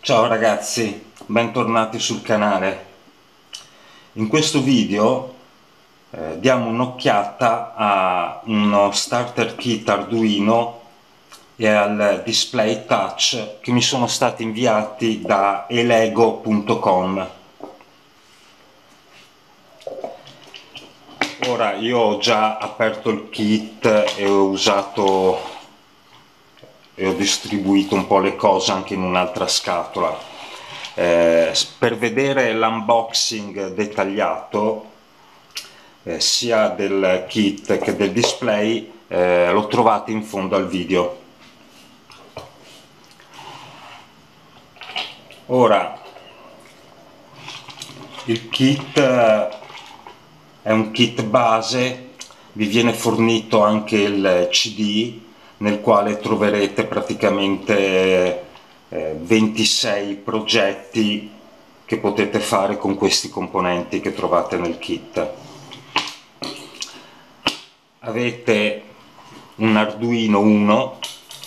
Ciao ragazzi, bentornati sul canale. In questo video diamo un'occhiata a uno starter kit Arduino e al display touch che mi sono stati inviati da elegoo.com. Ora io ho già aperto il kit e ho distribuito un po' le cose anche in un'altra scatola. Per vedere l'unboxing dettagliato sia del kit che del display lo trovate in fondo al video. Ora il kit è un kit base, vi viene fornito anche il CD nel quale troverete praticamente 26 progetti che potete fare con questi componenti che trovate nel kit. Avete un Arduino Uno,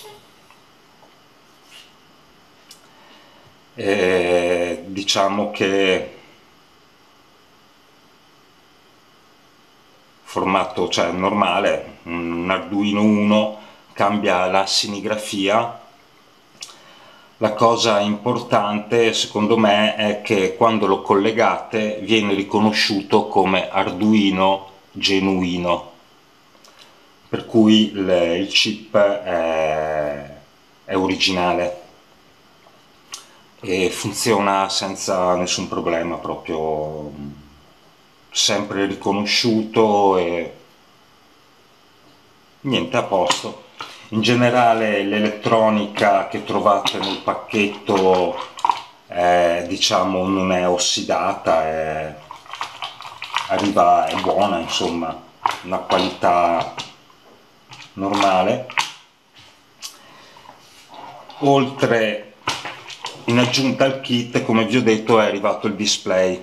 diciamo che formato, cioè normale, un Arduino Uno, cambia la serigrafia. La cosa importante secondo me è che quando lo collegate viene riconosciuto come Arduino genuino, per cui il chip è originale e funziona senza nessun problema, proprio sempre riconosciuto e niente, a posto. In generale l'elettronica che trovate nel pacchetto diciamo non è ossidata, è buona, insomma, una qualità normale. Oltre, in aggiunta al kit, come vi ho detto, è arrivato il display.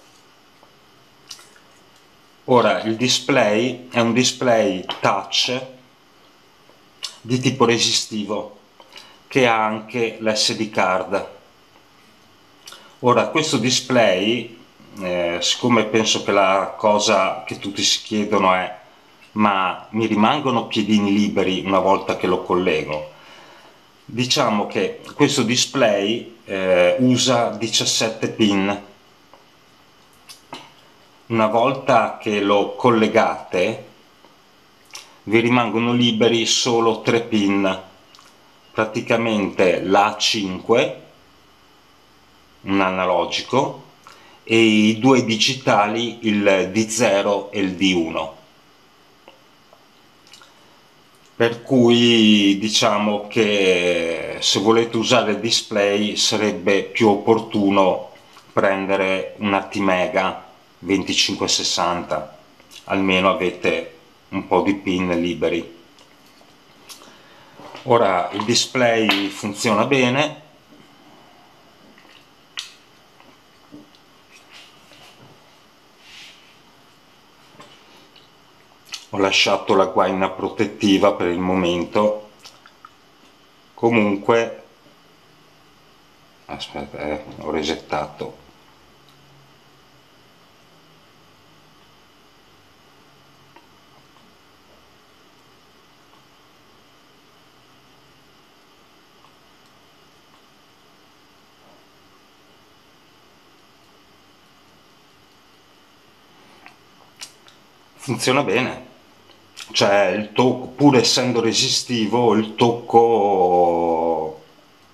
Ora, il display è un display touch di tipo resistivo che ha anche l'SD card. Ora, questo display, siccome penso che la cosa che tutti si chiedono è: ma mi rimangono piedini liberi una volta che lo collego? Diciamo che questo display usa 17 pin. Una volta che lo collegate vi rimangono liberi solo 3 pin, praticamente l'A5, un analogico, e i due digitali, il D0 e il D1. Per cui diciamo che se volete usare il display sarebbe più opportuno prendere un Atmega 2560, almeno avete un po' di pin liberi. Ora il display funziona bene, ho lasciato la guaina protettiva per il momento. Comunque, aspetta, ho resettato. Funziona bene, cioè il tocco, pur essendo resistivo, il tocco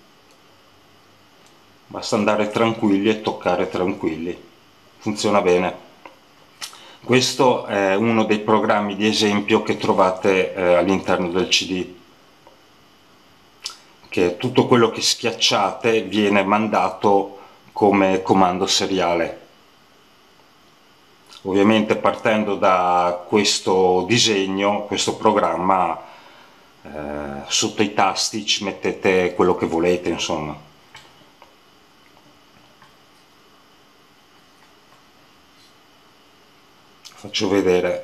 basta andare tranquilli e toccare tranquilli, funziona bene. Questo è uno dei programmi di esempio che trovate all'interno del CD, che tutto quello che schiacciate viene mandato come comando seriale. Ovviamente partendo da questo disegno, questo programma, sotto i tasti ci mettete quello che volete, insomma. Faccio vedere.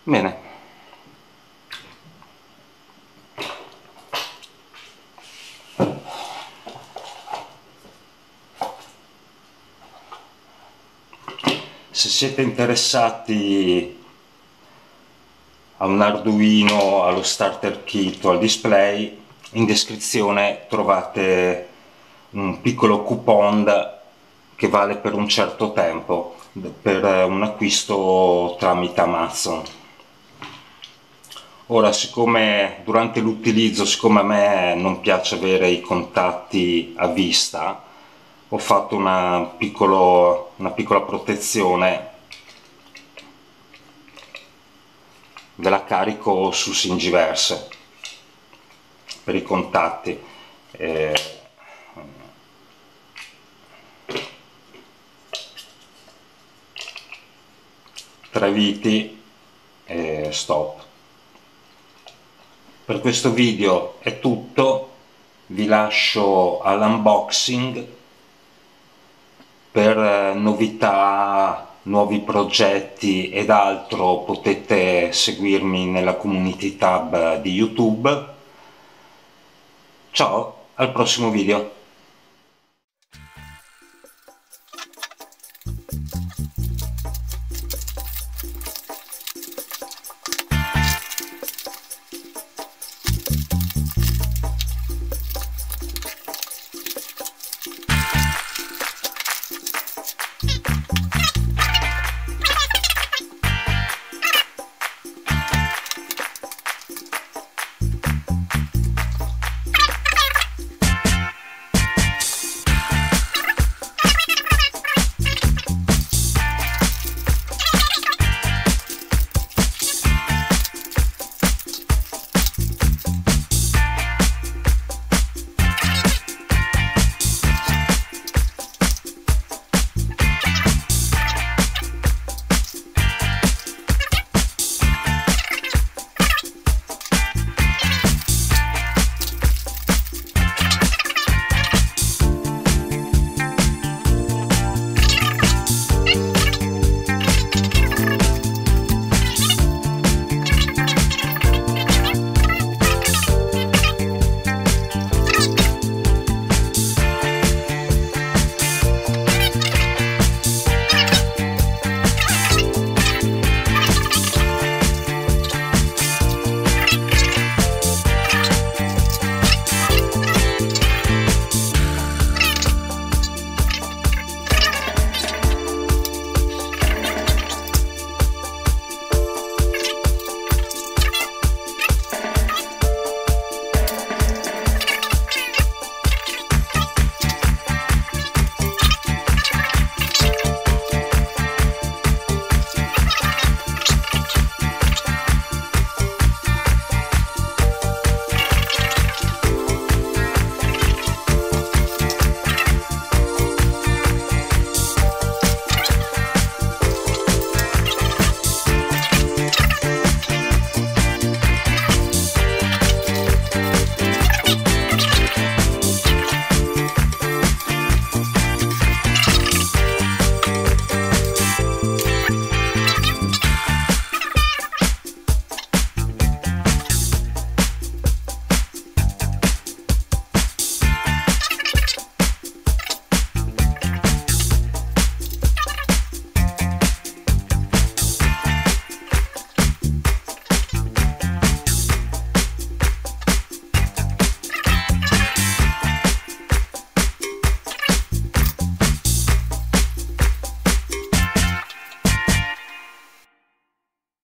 Bene, se siete interessati a un Arduino, allo starter kit o al display, in descrizione trovate un piccolo coupon che vale per un certo tempo per un acquisto tramite Amazon. Ora, siccome durante l'utilizzo, siccome a me non piace avere i contatti a vista, ho fatto una piccola protezione, ve la carico su Singiverse per i contatti. 3 viti e stop. Per questo video è tutto, vi lascio all'unboxing. Per novità, nuovi progetti ed altro potete seguirmi nella community tab di YouTube. Ciao, al prossimo video!